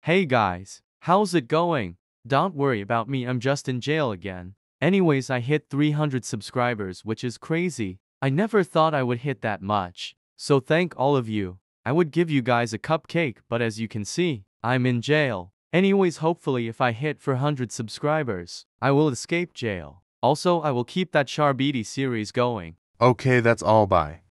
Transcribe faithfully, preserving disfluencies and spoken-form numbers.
Hey guys, how's it going? Don't worry about me, I'm just in jail again. Anyways, I hit three hundred subscribers, which is crazy. I never thought I would hit that much. So thank all of you. I would give you guys a cupcake, but as you can see, I'm in jail. Anyways, hopefully if I hit four hundred subscribers, I will escape jail. Also, I will keep that skibidi series going. Okay, that's all. Bye.